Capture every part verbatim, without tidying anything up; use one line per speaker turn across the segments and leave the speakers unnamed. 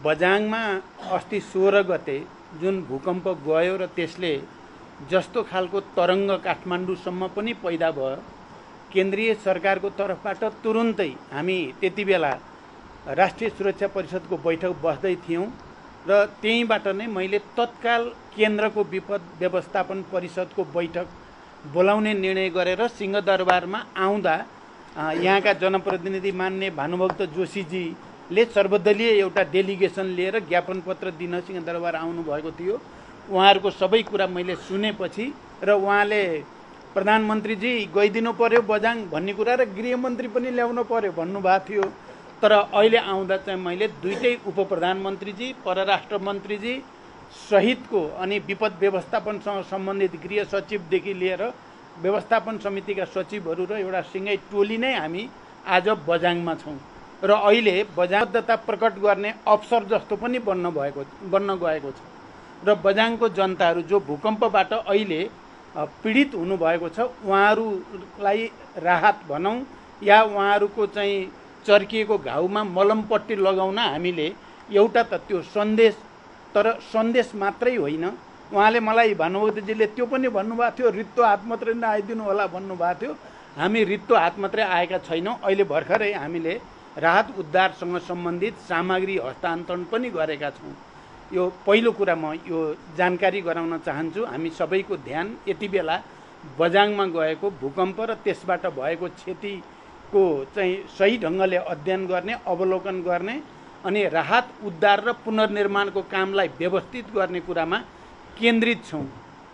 बझाङमा अस्ति सोह्र गते जुन भूकम्प गयो र त्यसले जस्तो खालको तरङ्ग काठमाडौँसम्म पनि पैदा भयो, केन्द्रीय सरकारको तर्फबाट तुरुन्तै हामी त्यति बेला राष्ट्रिय सुरक्षा परिषदको बैठक बस्दै थियौँ र त्यहीँबाट नै मैले तत्काल केन्द्रको विपद व्यवस्थापन परिषदको बैठक बोलाउने निर्णय गरेर सिंहदरबारमा आउँदा यहाँका जनप्रतिनिधि मान्य भानुभक्त जोशीजीले सर्वदलीय एउटा डेलिगेसन लिएर ज्ञापन पत्र दिन सिंहदरबार आउनुभएको थियो। उहाँहरूको सबै कुरा मैले सुनेपछि र उहाँले प्रधानमन्त्रीजी गइदिनु पर्यो बझाङ भन्ने कुरा र गृहमन्त्री पनि ल्याउनु पर्यो भन्नुभएको थियो। तर अहिले आउँदा चाहिँ मैले दुईटै उप प्रधानमन्त्रीजी, परराष्ट्र मन्त्रीजी सहितको अनि विपद व्यवस्थापनसँग सम्बन्धित गृह सचिवदेखि लिएर व्यवस्थापन समितिका सचिवहरू र एउटा सिँगै टोली नै हामी आज बझाङमा छौँ र अहिले बझाङबद्धता प्रकट गर्ने अवसर जस्तो पनि बन्न भएको बन्न गएको छ र बझाङको जनताहरू जो भूकम्पबाट अहिले पीडित हुनुभएको छ उहाँहरूलाई राहत भनौँ या उहाँहरूको चाहिँ चर्किएको घाउमा मलमपट्टी लगाउन हामीले एउटा त त्यो सन्देश, तर सन्देश मात्रै होइन, उहाँले मलाई भानुभक्तजीले त्यो पनि भन्नुभएको थियो रित्तो हात मात्रै नआइदिनु होला भन्नुभएको थियो। हामी रित्तो हात मात्रै आएका छैनौँ। अहिले भर्खरै हामीले राहत उद्धारसँग सम्बन्धित सामग्री हस्तान्तरण पनि गरेका छौँ। यो पहिलो कुरा म यो जानकारी गराउन चाहन्छु। हामी सबैको ध्यान यति बेला बझाङमा गएको भूकम्प र त्यसबाट भएको क्षतिको चाहिँ सही ढङ्गले अध्ययन गर्ने, अवलोकन गर्ने अनि राहत उद्धार र पुनर्निर्माणको कामलाई व्यवस्थित गर्ने कुरामा केन्द्रित छौँ।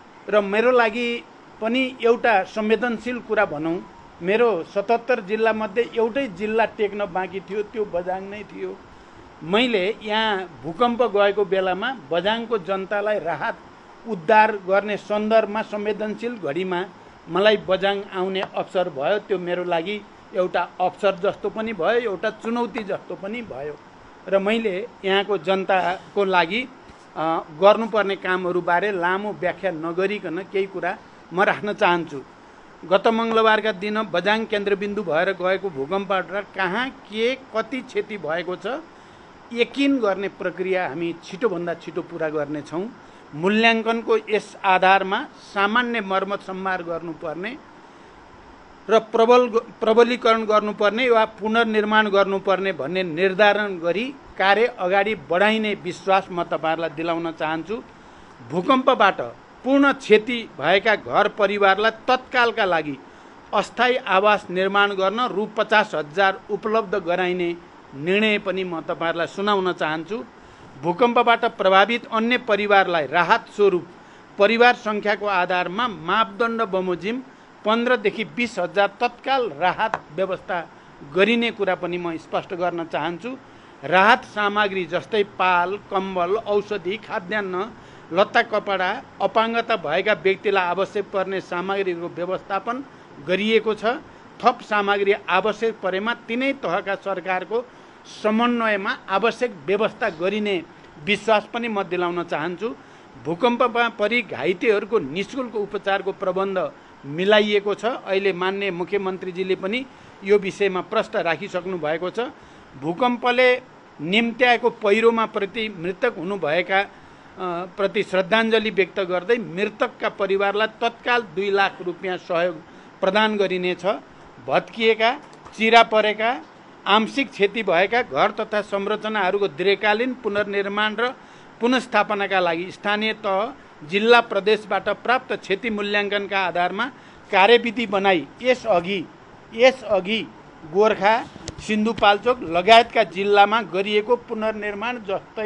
र मेरो लागि पनि एउटा संवेदनशील कुरा भनौँ, मेरो सतहत्तर जिल्लामध्ये एउटै जिल्ला टेक्न बाँकी थियो, त्यो बझाङ नै थियो। मैले यहाँ भूकम्प गएको बेलामा बझाङको जनतालाई राहत उद्धार गर्ने सन्दर्भमा संवेदनशील घडीमा मलाई बझाङ आउने अवसर भयो। त्यो मेरो लागि एउटा अवसर जस्तो पनि भयो, एउटा चुनौती जस्तो पनि भयो र मैले यहाँको जनताको लागि गर्नुपर्ने कामहरूबारे लामो व्याख्या नगरिकन केही कुरा म राख्न चाहन्छु। गत मङ्गलबारका दिन बझाङ केन्द्रबिन्दु भएर गएको भूकम्पबाट कहाँ के कति क्षति भएको छ यकिन गर्ने प्रक्रिया हामी छिटोभन्दा छिटो पुरा गर्नेछौँ। मूल्याङ्कनको यस आधारमा सामान्य मर्मत सम्हार गर्नुपर्ने र प्रबल प्रबलीकरण गर्नुपर्ने वा पुनर्निर्माण गर्नुपर्ने भन्ने निर्धारण गरी कार्य अगाडि बढाइने विश्वास म तपाईँहरूलाई दिलाउन चाहन्छु। भूकम्पबाट पूर्ण क्षति भएका घर परिवारलाई तत्कालका लागि अस्थायी आवास निर्माण गर्न रु पचास हजार उपलब्ध गराइने निर्णय पनि म तपाईँहरूलाई सुनाउन चाहन्छु। भूकम्पबाट प्रभावित अन्य परिवारलाई राहत स्वरूप परिवार सङ्ख्याको आधारमा मापदण्ड बमोजिम पन्ध्रदेखि बिस हजार तत्काल राहत व्यवस्था गरिने कुरा पनि म स्पष्ट गर्न चाहन्छु। राहत सामग्री जस्तै पाल, कम्बल, औषधि, खाद्यान्न, लत्ता कपडा, अपाङ्गता भएका व्यक्तिलाई आवश्यक पर्ने सामग्रीको व्यवस्थापन गरिएको छ। थप सामग्री आवश्यक परेमा तिनै तहका सरकारको समन्वयमा आवश्यक व्यवस्था गरिने विश्वास पनि म दिलाउन चाहन्छु। भूकम्पमा परि घाइतेहरूको निःशुल्क उपचारको प्रबन्ध मिलाइएको छ। अहिले मान्य मुख्यमन्त्रीजीले पनि यो विषयमा प्रश्न राखिसक्नु भएको छ। भूकम्पले निम्त्याएको पहिरोमा प्रति मृतक हुनुभएका प्रति श्रद्धाञ्जली व्यक्त गर्दै मृतकका परिवारलाई तत्काल दुई लाख रुपियाँ सहयोग प्रदान गरिनेछ। भत्किएका, चिरा परेका, आंशिक क्षति भएका घर तथा संरचनाहरूको दीर्घकालीन पुनर्निर्माण र पुनर्स्थापनाका लागि स्थानीय तह, जिल्ला, प्रदेशबाट प्राप्त क्षति मूल्याङ्कनका आधारमा कार्यविधि बनाई यसअघि यसअघि गोर्खा, सिन्धुपाल्चोक लगायतका जिल्लामा गरिएको पुनर्निर्माण जस्तै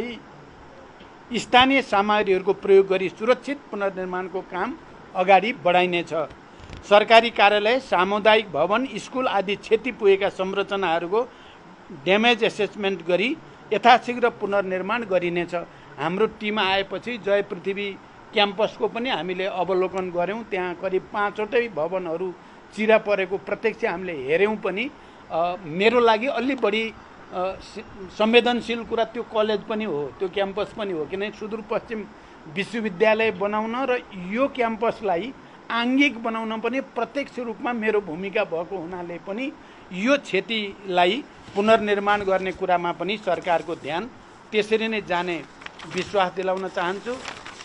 स्थानीय सामग्रीहरूको प्रयोग गरी सुरक्षित पुनर्निर्माणको काम अगाडि बढाइनेछ। सरकारी कार्यालय, सामुदायिक भवन, स्कुल आदि क्षति पुगेका संरचनाहरूको ड्यामेज एसेसमेन्ट गरी यथाशीघ्र पुनर्निर्माण गरिनेछ। हाम्रो टिम आएपछि जय पृथ्वी क्याम्पसको पनि हामीले अवलोकन गऱ्यौँ। त्यहाँ करिब पाँचवटै भवनहरू चिरा परेको प्रत्यक्ष हामीले हेऱ्यौँ पनि। मेरो लागि अलि बढी संवेदनशील कुरा त्यो कलेज पनि हो, त्यो क्याम्पस पनि हो, किनकि सुदूरपश्चिम विश्वविद्यालय बनाउन र यो क्याम्पसलाई आङ्गिक बनाउन पनि प्रत्यक्ष रूपमा मेरो भूमिका भएको हुनाले पनि यो क्षतिलाई पुनर्निर्माण गर्ने कुरामा पनि सरकारको ध्यान त्यसरी नै जाने विश्वास दिलाउन चाहन्छु।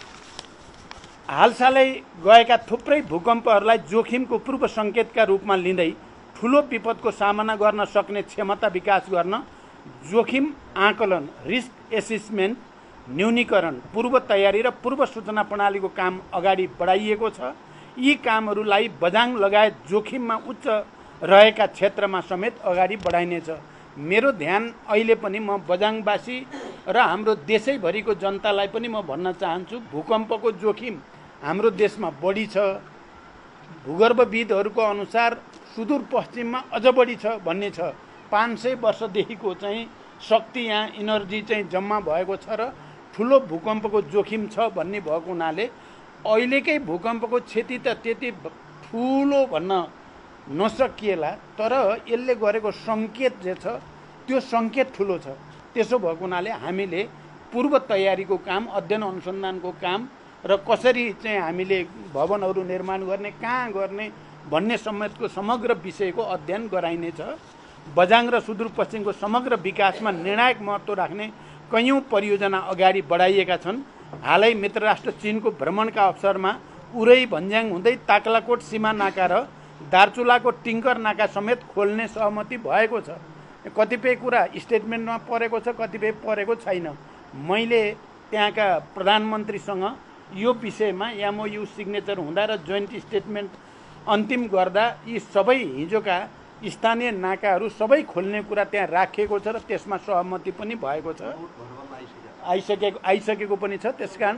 हालसालै गएका थुप्रै भूकम्पहरूलाई जोखिमको पूर्व सङ्केतका रूपमा लिँदै ठुलो विपदको सामना गर्न सक्ने क्षमता विकास गर्न जोखिम आकलन, रिस्क एसेसमेन्ट, न्यूनीकरण, पूर्व तयारी र पूर्व सूचना प्रणालीको काम अगाडि बढाइएको छ। यी कामहरूलाई बझाङ लगायत जोखिममा उच्च रहेका क्षेत्रमा समेत अगाडि बढाइनेछ। मेरो ध्यान अहिले पनि म बझाङवासी र हाम्रो देशैभरिको जनतालाई पनि म भन्न चाहन्छु, भूकम्पको जोखिम हाम्रो देशमा बढी छ। भूगर्भविदहरूको अनुसार सुदूरपश्चिममा अझ बढी छ भन्ने छ। पाँच सय वर्षदेखिको चाहिँ शक्ति यहाँ इनर्जी चाहिँ जम्मा भएको छ र ठुलो भूकम्पको जोखिम छ भन्ने भएको हुनाले अहिलेकै भूकम्पको क्षति त त्यति ठुलो भन्न नसकिएला, तर यसले गरेको सङ्केत जे छ त्यो सङ्केत ठुलो छ। त्यसो भएको हुनाले हामीले पूर्व तयारीको काम, अध्ययन अनुसन्धानको काम र कसरी चाहिँ हामीले भवनहरू निर्माण गर्ने, कहाँ गर्ने भन्ने समेतको समग्र विषयको अध्ययन गराइनेछ। बझाङ र सुदूरपश्चिमको समग्र विकासमा निर्णायक महत्त्व राख्ने कैयौँ परियोजना अगाडि बढाइएका छन्। हालै मित्र राष्ट्र चीनको भ्रमणका अवसरमा उरै भन्ज्याङ हुँदै ताक्लाकोट सीमा नाका र दार्चुलाको टिङ्कर नाका समेत खोल्ने सहमति भएको छ। कतिपय कुरा स्टेटमेन्टमा परेको छ, कतिपय परेको छैन। मैले त्यहाँका प्रधानमन्त्रीसँग यो विषयमा एमओयू सिग्नेचर हुँदा र जोइन्ट स्टेटमेन्ट अन्तिम गर्दा यी सबै हिजोका स्थानीय नाकाहरू सबै खोल्ने कुरा त्यहाँ राखिएको छ र त्यसमा सहमति पनि भएको छ, आइसकेको आइसकेको पनि छ। त्यसकारण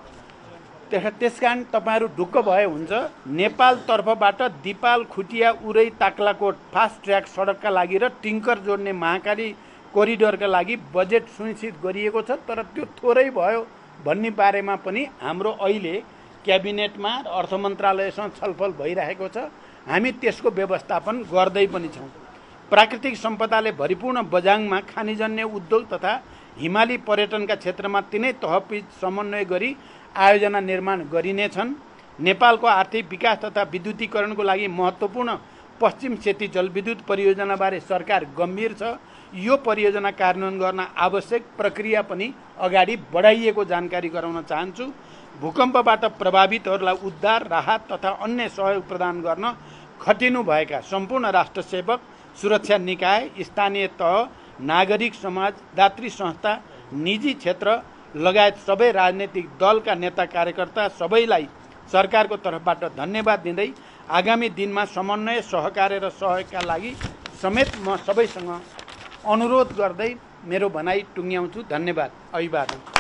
त्यसकारण तपाईँहरू ढुक्क भए हुन्छ। नेपाल तर्फबाट दिपाल, खुटिया, उरै, ताक्लाकोट फास्ट ट्र्याक सडकका लागि र टिङ्कर जोड्ने महाकाली कोरिडोरका लागि बजेट सुनिश्चित गरिएको छ, तर त्यो थोरै भयो भन्ने बारेमा पनि हाम्रो अहिले क्याबिनेटमा र अर्थ मन्त्रालयसँग छलफल भइरहेको छ। हामी त्यसको व्यवस्थापन गर्दै पनि छौँ। प्राकृतिक सम्पदाले भरिपूर्ण बझाङमा खानीजन्य उद्योग तथा हिमाली पर्यटनका क्षेत्रमा तिनै तहबीच समन्वय गरी आयोजना निर्माण गरिनेछन्। नेपालको आर्थिक विकास तथा विद्युतीकरणको लागि महत्त्वपूर्ण पश्चिम सेती जलविद्युत परियोजनाबारे सरकार गम्भीर छ। यो परियोजना कार्यान्वयन गर्न आवश्यक प्रक्रिया पनि अगाडि बढाइएको जानकारी गराउन चाहन्छु। भूकम्पबाट प्रभावितहरूलाई उद्धार, राहत तथा अन्य सहयोग प्रदान गर्न खटिनुभएका सम्पूर्ण राष्ट्रसेवक, सुरक्षा निकाय, स्थानीय तह, नागरिक समाज, दात्री संस्था, निजी क्षेत्र लगायत सबै राजनैतिक दलका नेता कार्यकर्ता सबैलाई सरकारको तर्फबाट धन्यवाद दिँदै आगामी दिनमा समन्वय, सहकार्य र सहयोगका लागि समेत म सबैसँग अनुरोध गर्दै मेरो भनाइ टुङ्ग्याउँछु। धन्यवाद, अभिवादन।